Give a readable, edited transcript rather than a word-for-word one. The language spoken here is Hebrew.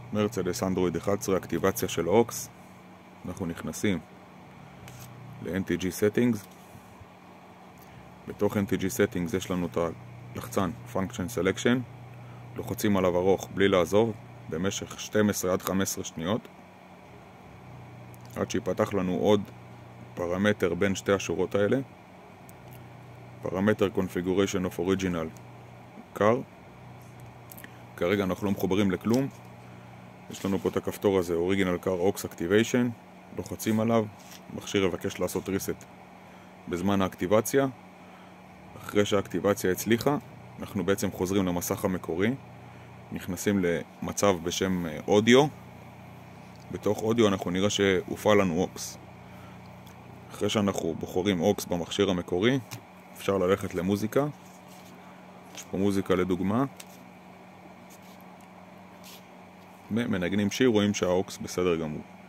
מרצדס אנדרואיד 11, אקטיבציה של אוקס. אנחנו נכנסים ל-NTG Settings. בתוך NTG Settings יש לנו את הלחצן Function Selection. לוחצים עליו ארוך בלי לעזוב במשך 12 עד 15 שניות עד שיפתח לנו עוד פרמטר בין שתי השורות האלה, פרמטר Configuration of Original Car. כרגע אנחנו לא מחוברים לכלום. יש לנו פה את הכפתור הזה, Original Car Aux Activation. לוחצים עליו, מכשיר יבקש לעשות reset בזמן האקטיבציה. אחרי שהאקטיבציה הצליחה, אנחנו בעצם חוזרים למסך המקורי, נכנסים למצב בשם אודיו. בתוך אודיו אנחנו נראה שהופעל לנו אוקס. אחרי שאנחנו בוחרים אוקס במכשיר המקורי, אפשר ללכת למוזיקה. יש פה מוזיקה לדוגמה. ומנגנים שיר, רואים שהאוקס בסדר גמור.